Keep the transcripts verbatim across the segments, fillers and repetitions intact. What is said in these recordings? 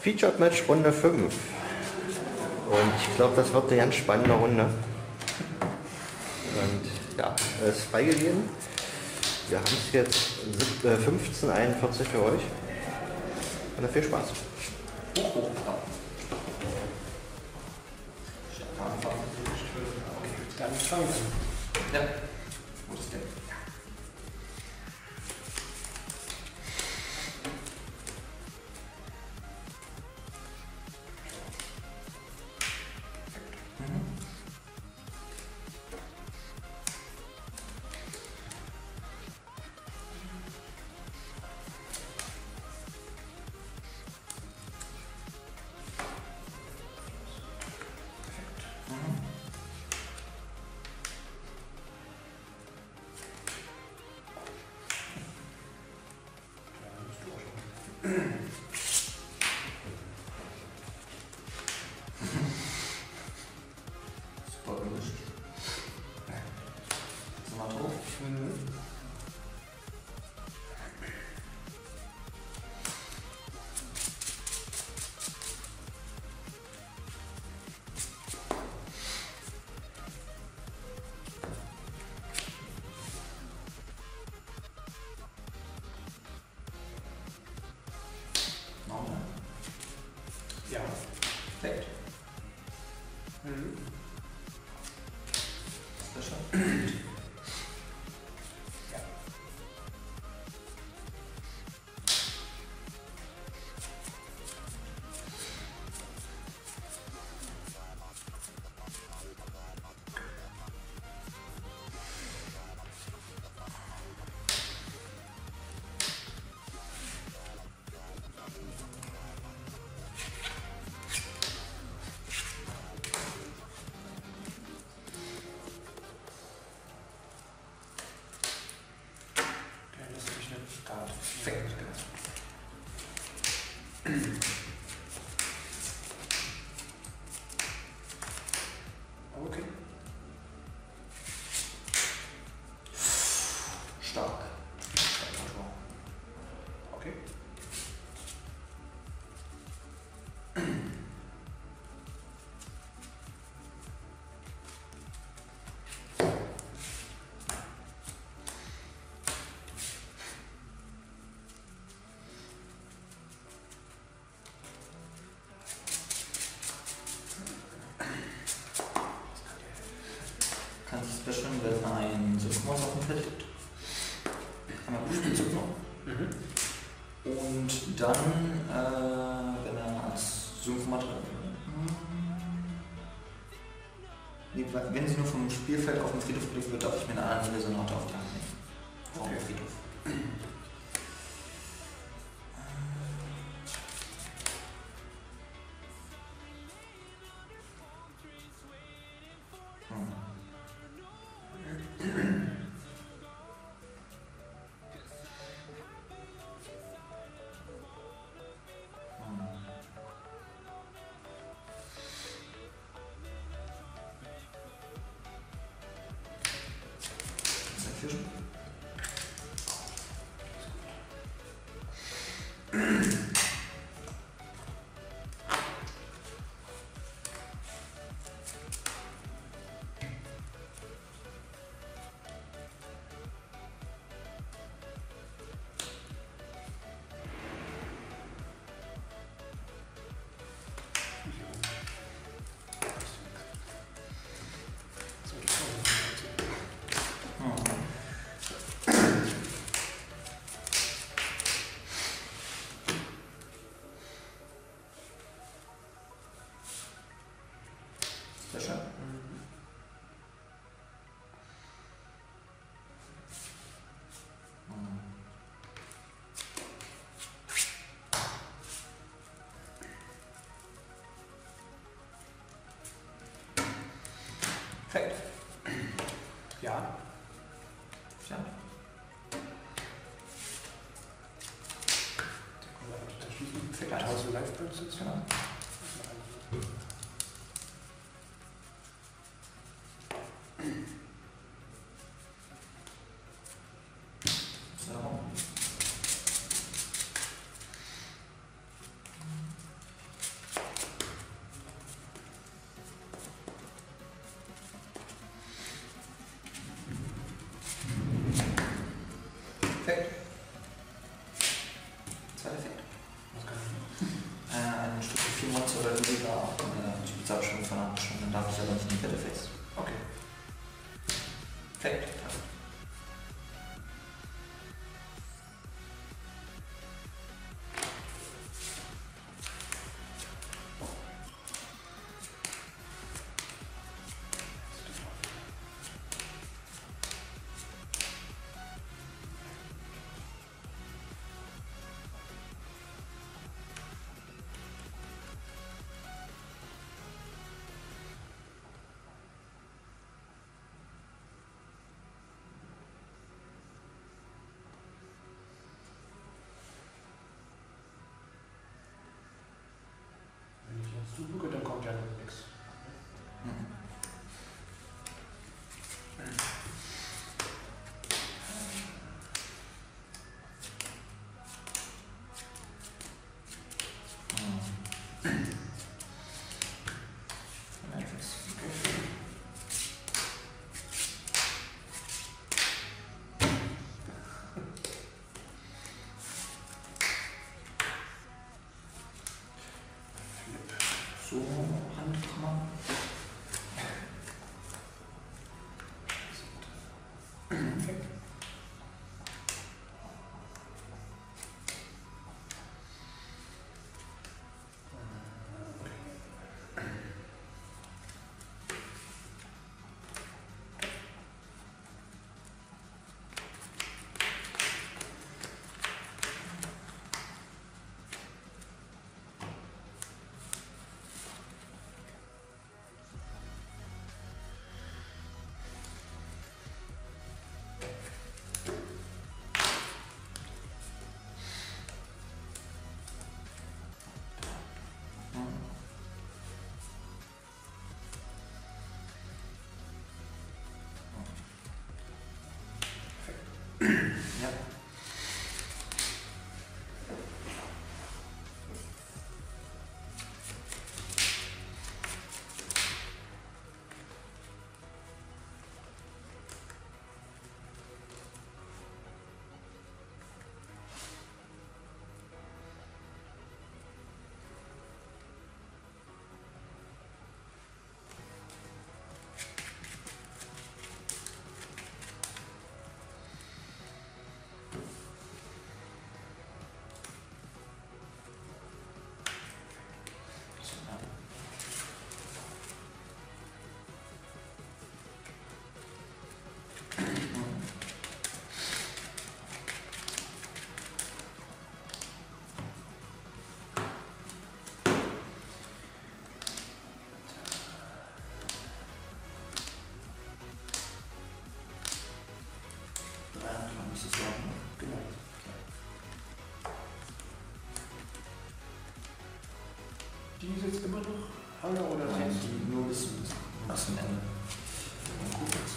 Featured Match Runde fünf. Und ich glaube, das wird eine ganz spannende Runde. Und ja, es ist freigegeben. Wir haben es jetzt fünfzehn einundvierzig für euch. Und dann viel Spaß. Dann fangen wir an. Ja. Wo ist der? Super gemischt. So mal drauf. Mhm. Nochmal. Ja. Perfekt. Mhm. Sehr schön. Ja. Der lässt mich nicht starten. Perfekt. Okay. Stark. Okay. Kannst du es bestimmen, wenn ein Synchromod auf dem Feld liegt? Einmal Spielzug noch. Mhm. Und dann, äh, wenn er als Synchromod. Nee, wenn sie nur vom Spielfeld auf den Friedhof gelegt wird, darf ich mir eine andere Sonate auf die Hand nehmen. Auf den Friedhof. Fusion. Sehr schön. Perfekt. Ja. Ja. Da können wir einfach schließen. Perfekt. tausend Live-Points jetzt. Genau. So. darf ich aber nicht in die Battleface. Okay. Perfekt. Wenn ich jetzt zugucke, dann kommt ja nichts. Mhm. So, Handkammer. Perfekt. Ja. Muss ich sagen. Genau. Die ist jetzt immer noch Hanger oder Nein, sonst? die nur bis zum, bis zum Ende. Gut, jetzt.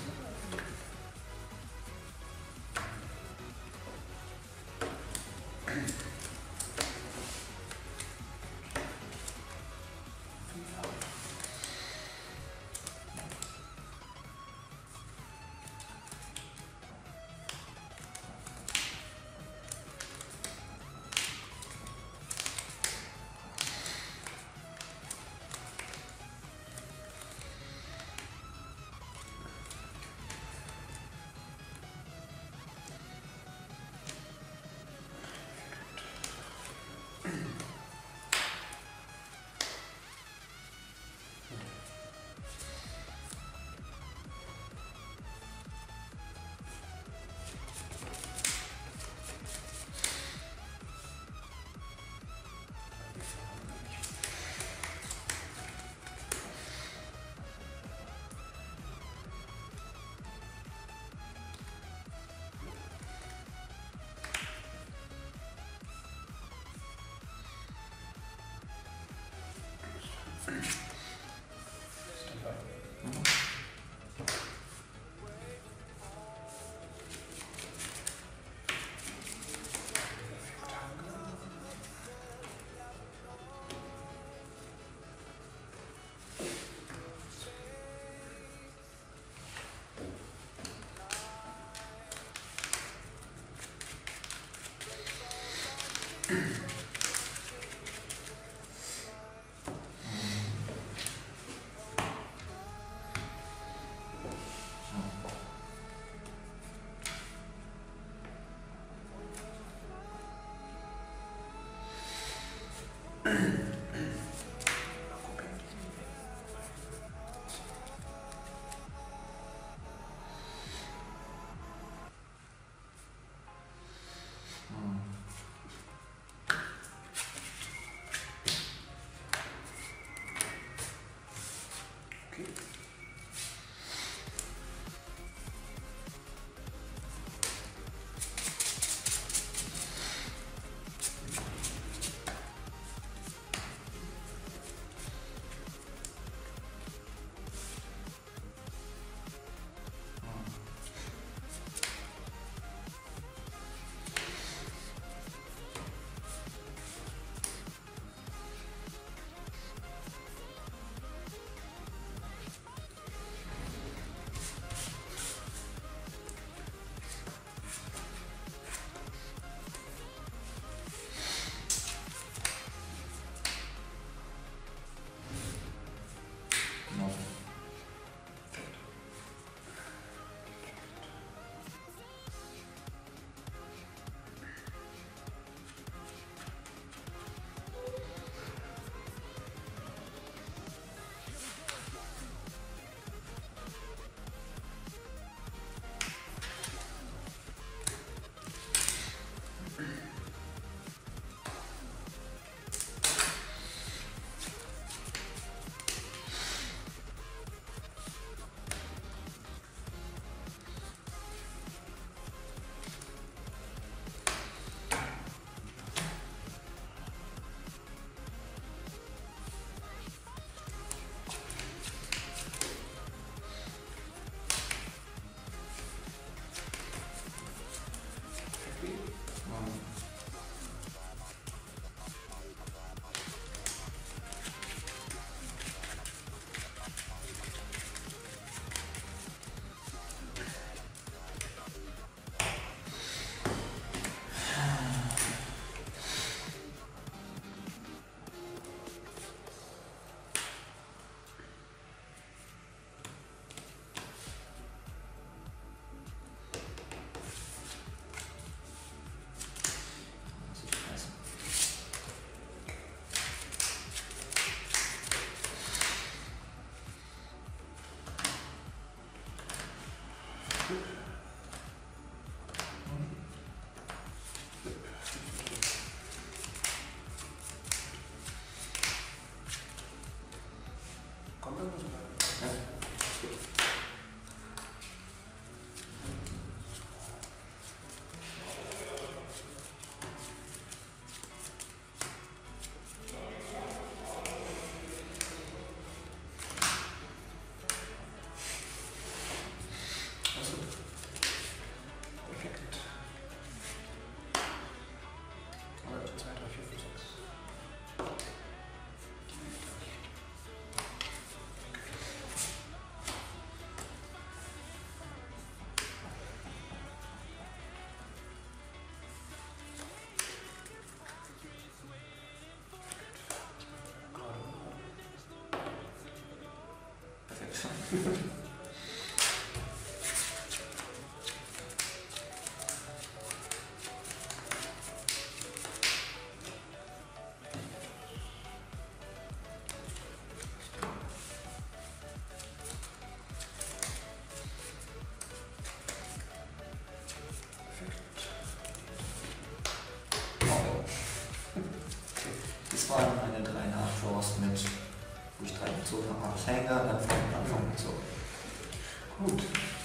Das waren meine drei Nachdraws mit, wo ich drei gezogen habe, habe ich Hänger, dann von Anfang gezogen. Gut.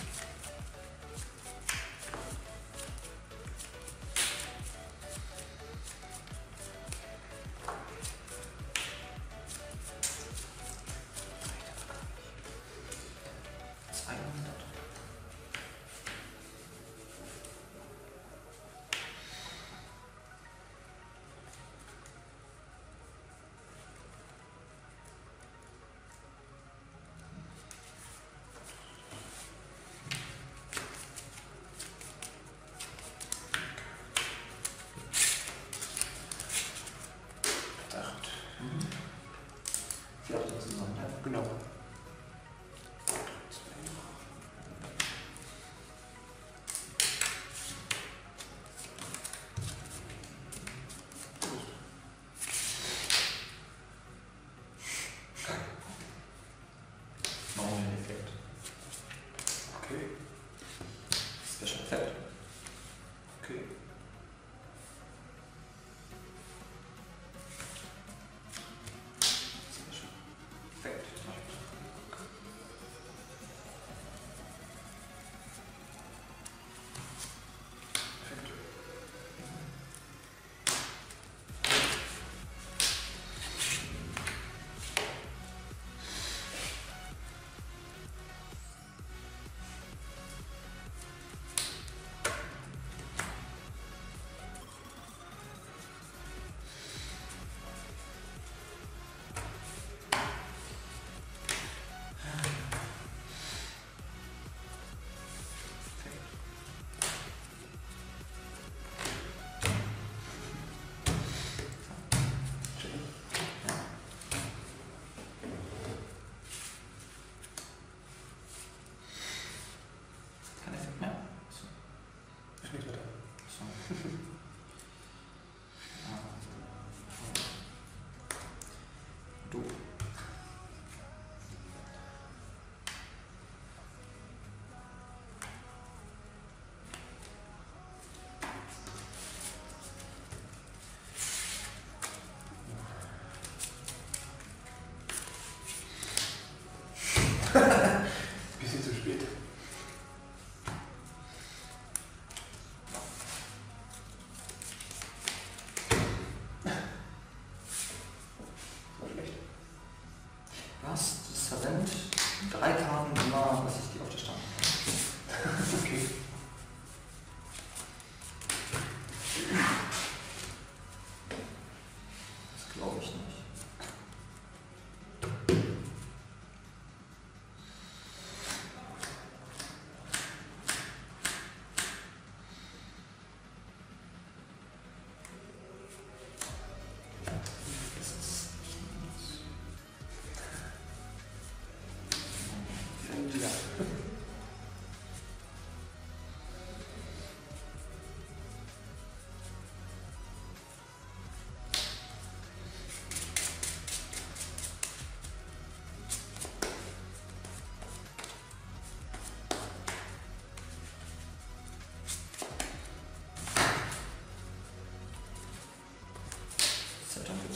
zweihundert. Acht. Mhm. Vier Achter zusammen, ja. Genau. Normal Effekt. Okay. Special Effekt. Okay. Special Effekt. Perfekt. Kein Effekt mehr. So. Ist nichts mehr da. So. Ah. Du. Bisschen zu spät. So schlecht. Du hast das Talent, drei Karten immer, was ich dir auf der Stand habe. Okay. Das glaube ich nicht. Das ist Ja. sehr gut.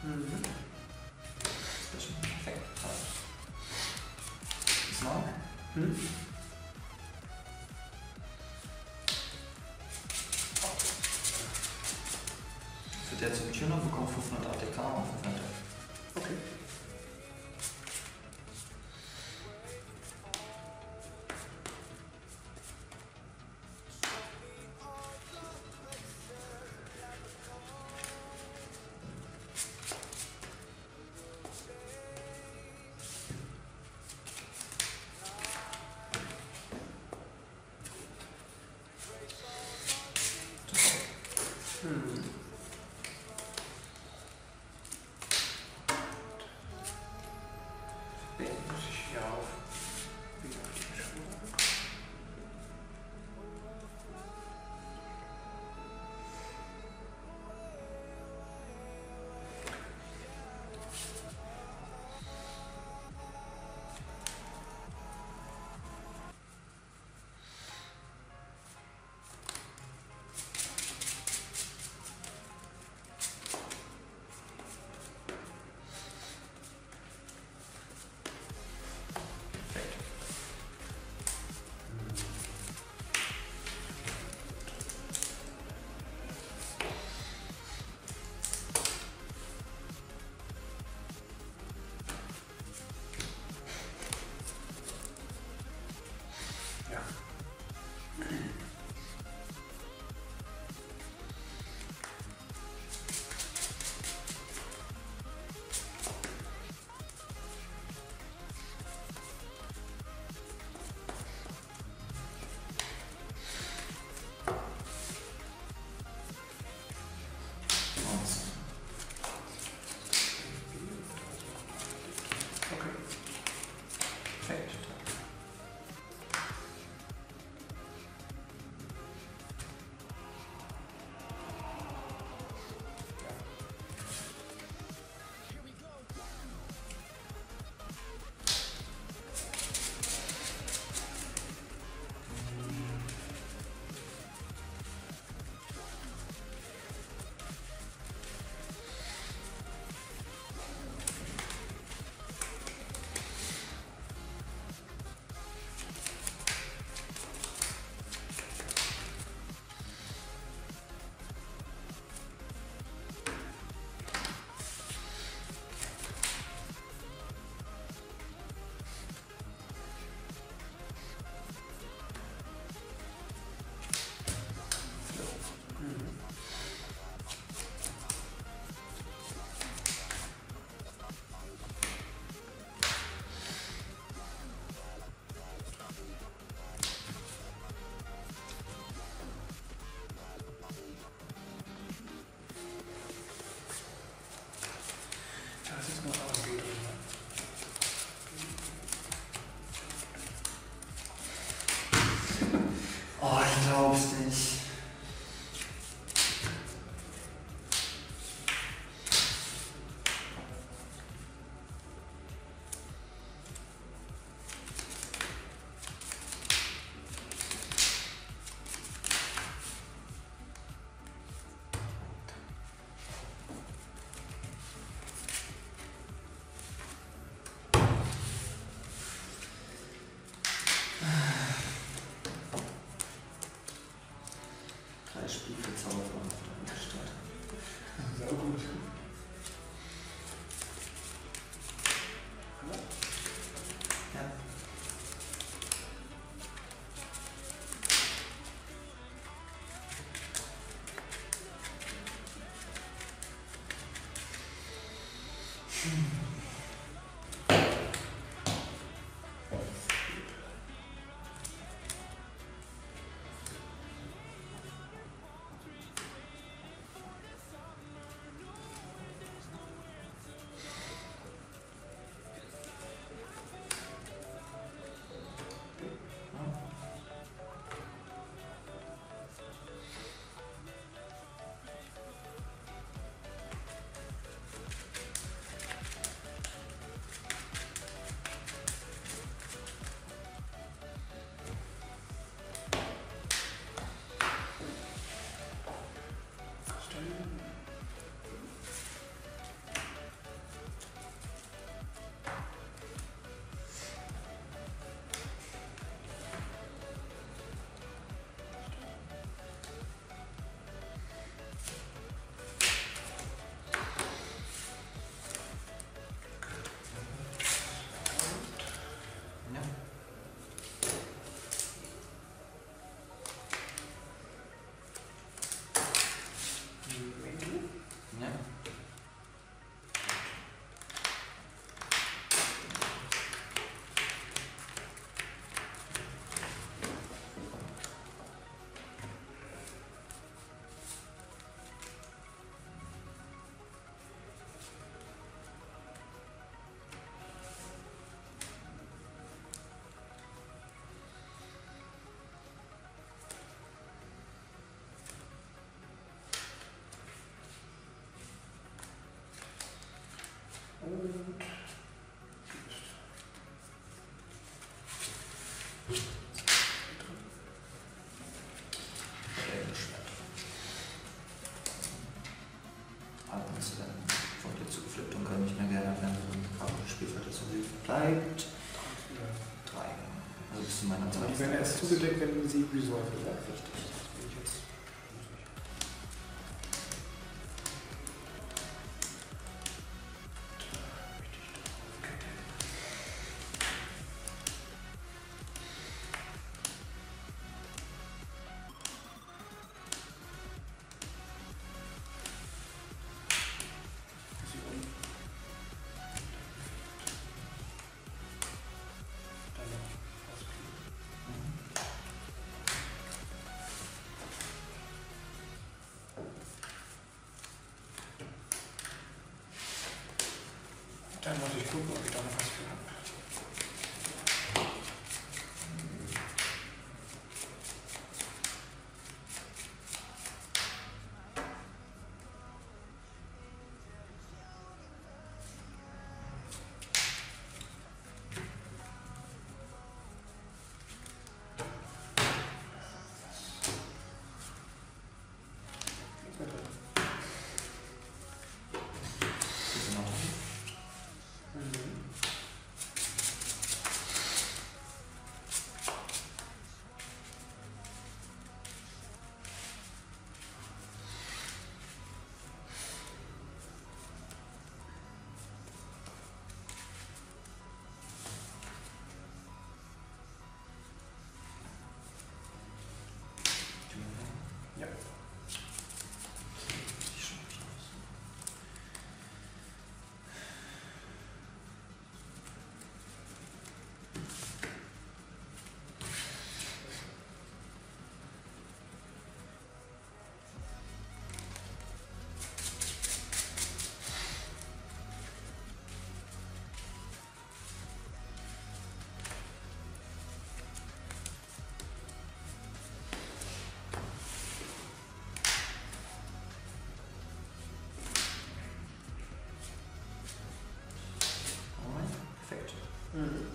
Mhm. Das ist perfekt. Smart. Hm? Für der zum Tuner bekommt fünfhundert A T K und fünfhundert. Okay. Hm. Den muss ich hier auf. Wieder auf die Schulter. Ja. Okay. Perfekt. Das ist noch A G. Oh, ich glaub's nicht. Drei Spielverzauber auf der Unterstadt. Sehr gut. Ja. zugedeckt, wenn sie Resolve sagt. Richtig. Das bin ich jetzt. Dann muss ich gucken, ob ich da noch was für habe. Ja. Perfekt. Mhm.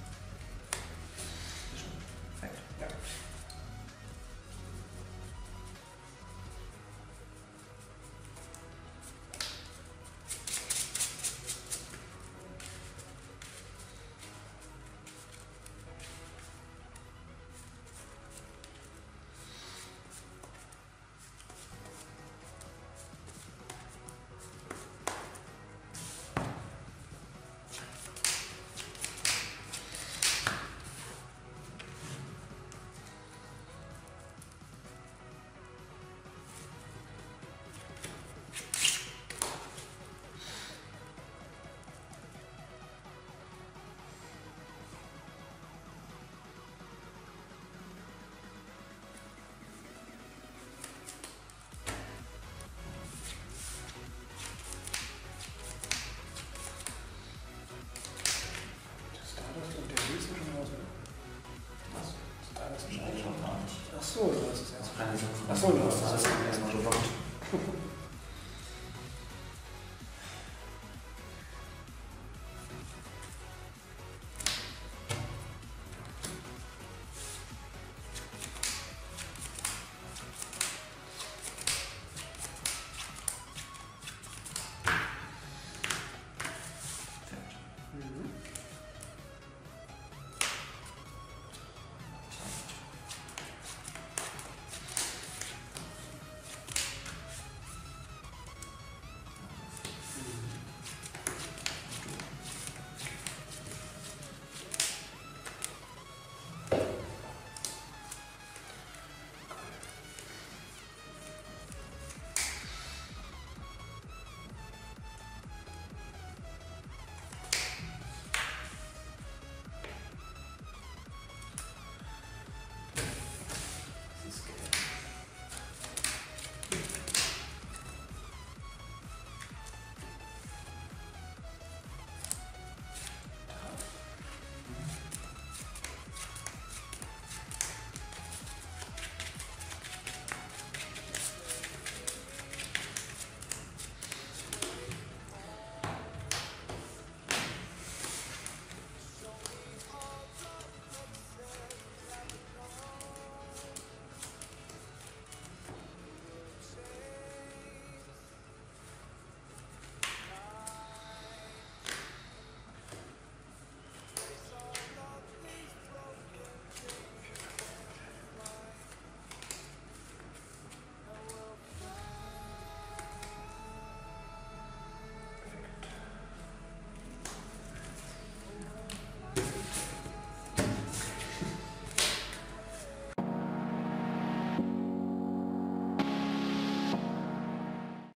Perfekt. Ja. Achso, du hast es erst. Keine Sorge. Achso, du hast es Das erst. ist erstmal so.